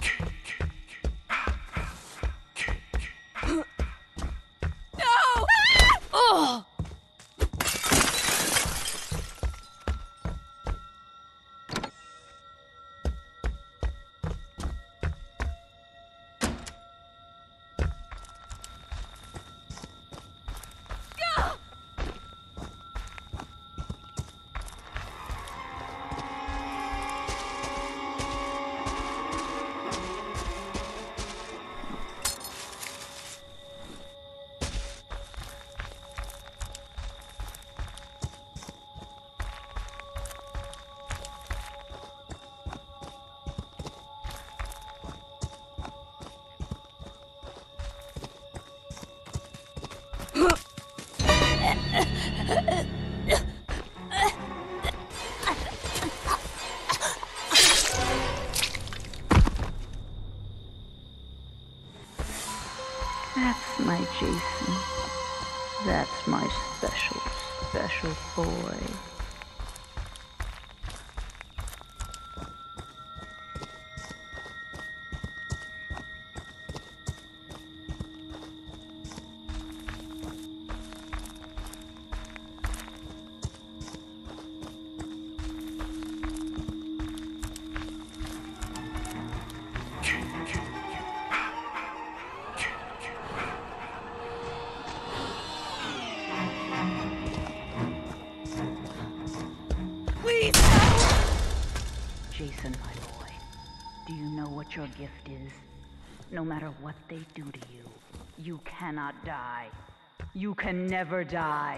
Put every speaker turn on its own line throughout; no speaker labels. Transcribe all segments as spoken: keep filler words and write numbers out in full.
No! Oh!
That's my Jason. That's my special, special boy.
Please, help!
Jason, my boy, do you know what your gift is? No matter what they do to you, you cannot die. You can never die.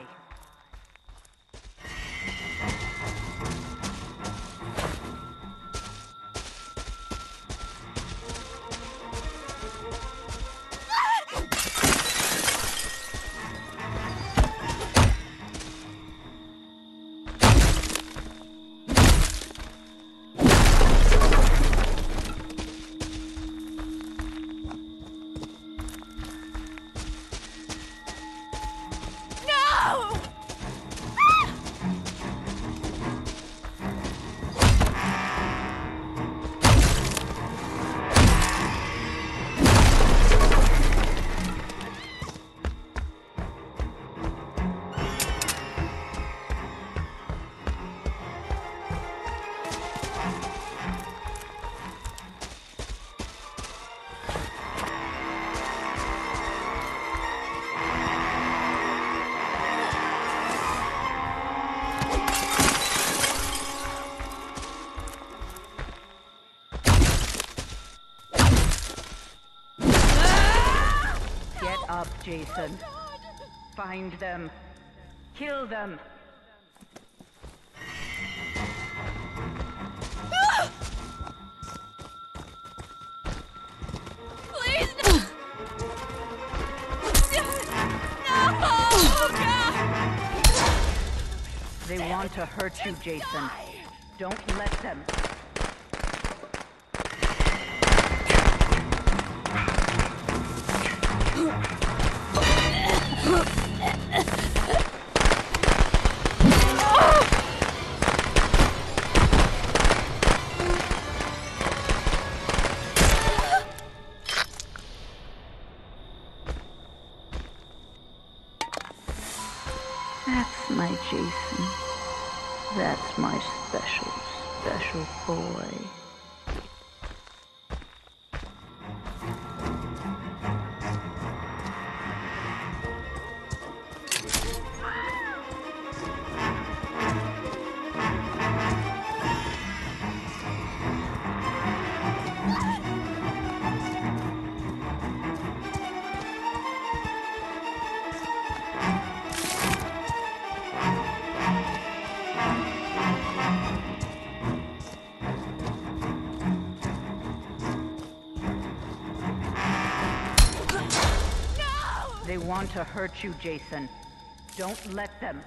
No!
Get up, Jason. Find them. Kill them.
Please, no! No! Oh, God!
They want to hurt you, Jason. Don't let them. That's my Jason. That's my special, special boy. They want to hurt you, Jason. Don't let them.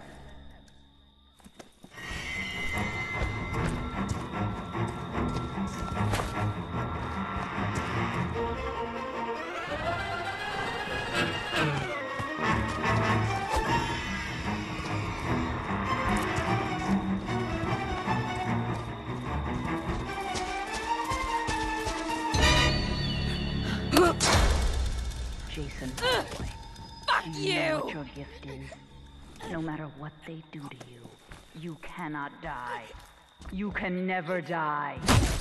Fuck
Do you know what
you!
your gift is? No matter what they do to you, you cannot die. You can never die.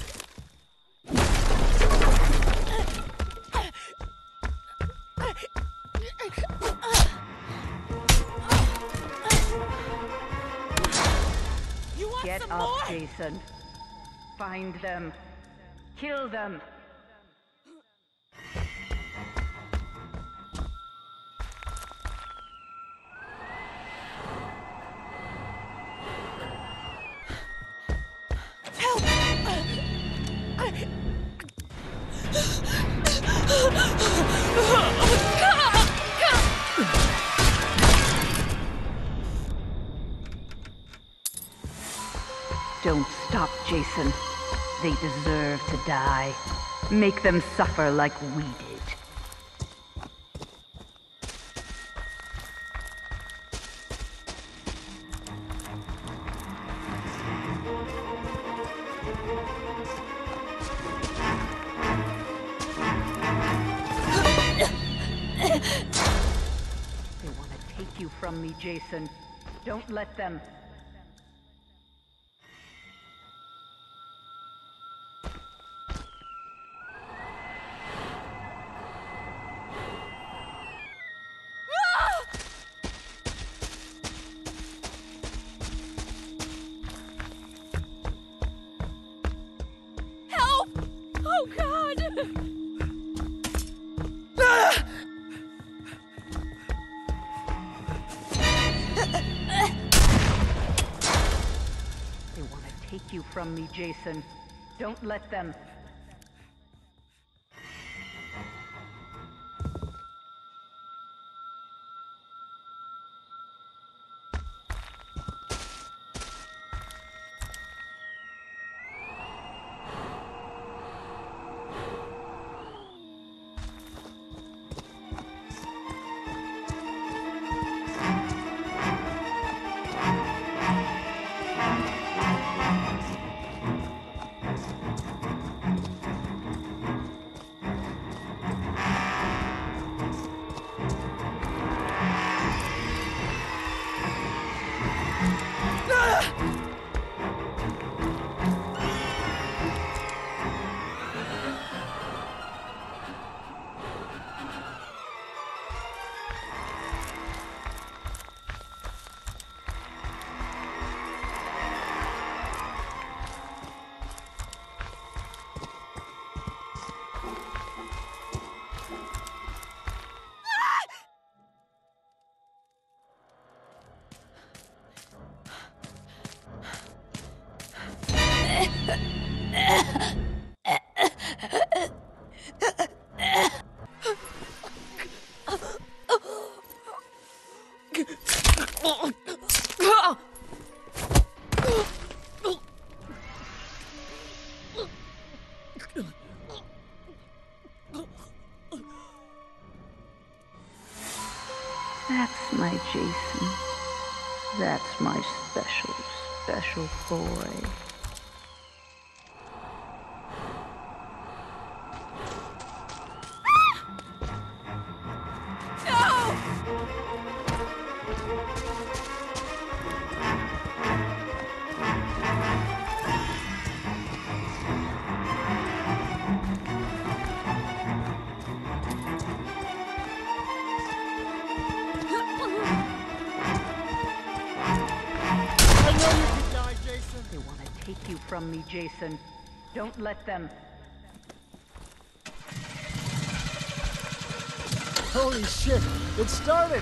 You want
Get
some
up,
more?
Jason. Find them. Kill them.
Help!
Don't stop, Jason. They deserve to die. Make them suffer like we did. They want to take you from me, Jason. Don't let them.
Help! Oh God!
They want to take you from me, Jason. Don't let them. That's my Jason. That's my special, special boy.
I know you can die, Jason.
They want to take you from me, Jason. Don't let them.
Holy shit, it started!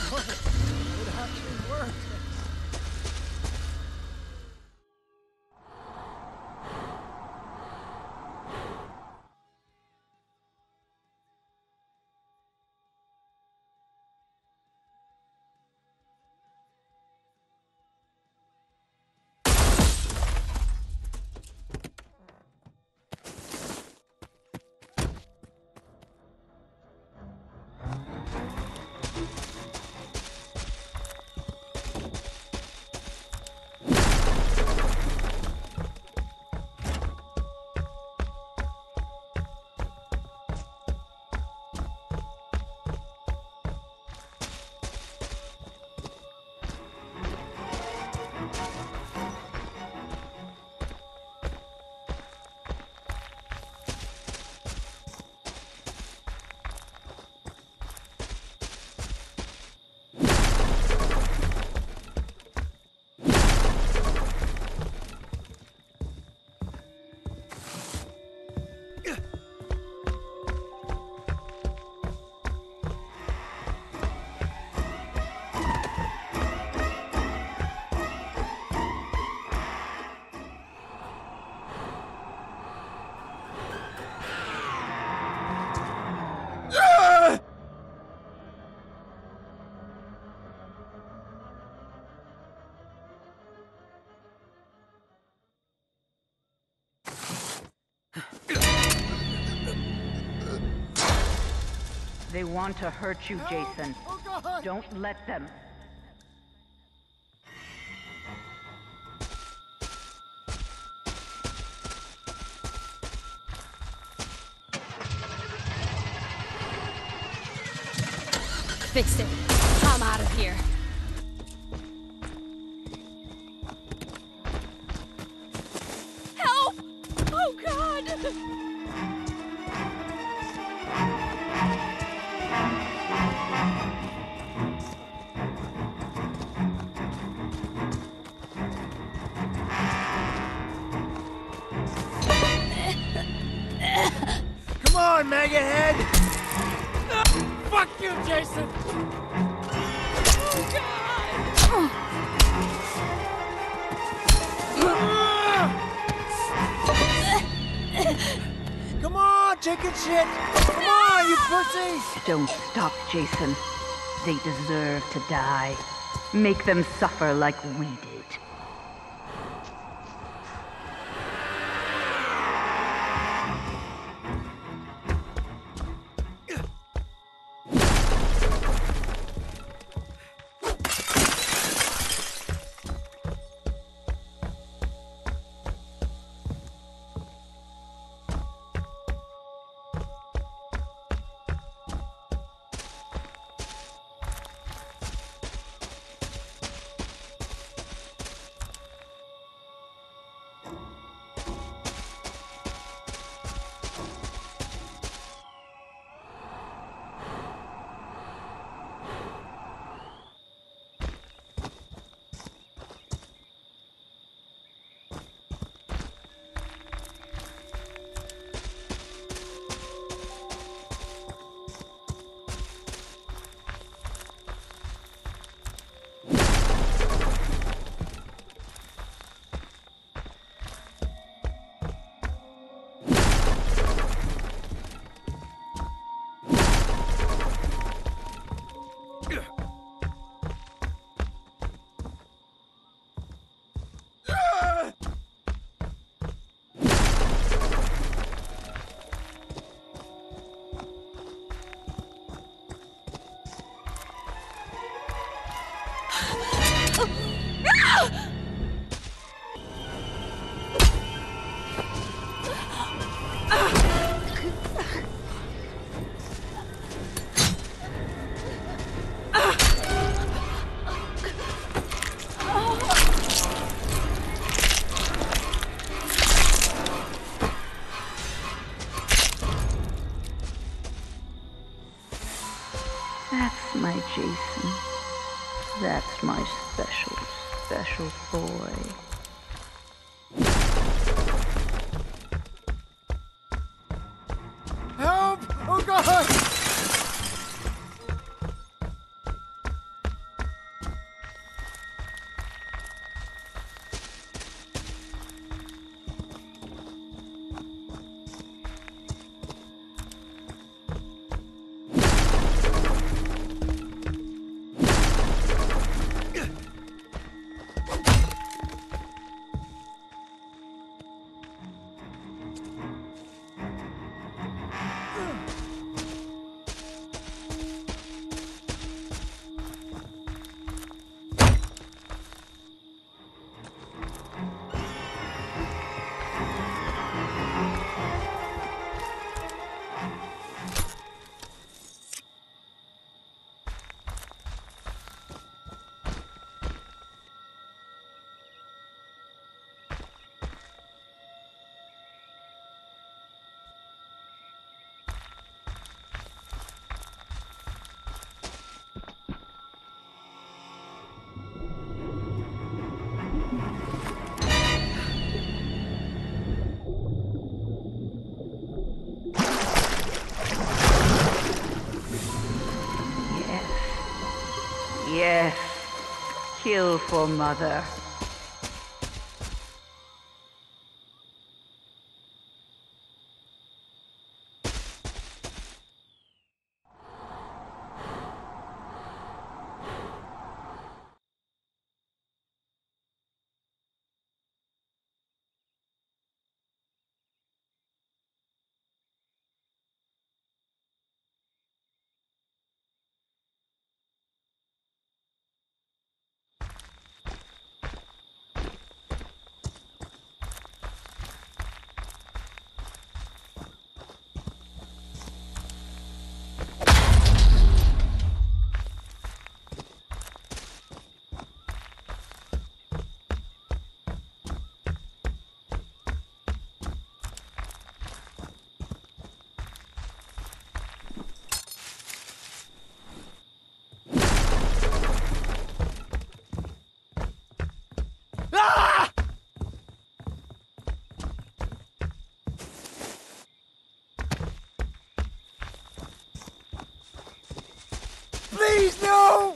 worked. It actually worked.
They want to hurt you, Jason.
Oh, God!
Don't let them.
Fix it. I'm out of here. Help! Oh, God!
Come on, Megahead! Fuck you, Jason!
Oh, God!
Come on, chicken shit! Come on, you pussies!
Don't stop, Jason. They deserve to die. Make them suffer like we did. That's my Jason. That's my special, special boy.
Help! Oh, God!
Yes. Kill for Mother.
Please, no!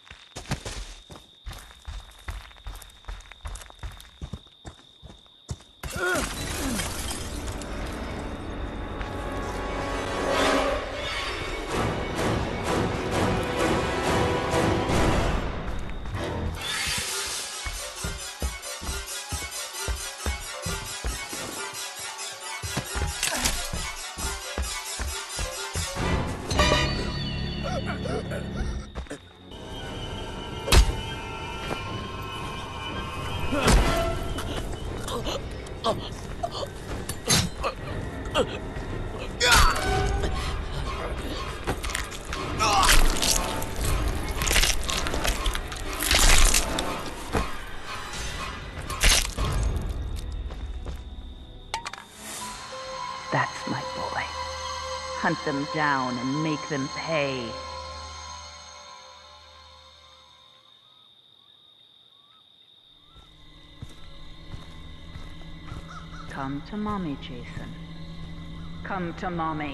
That's my boy. Hunt them down and make them pay. Come to Mommy, Jason. Come to Mommy.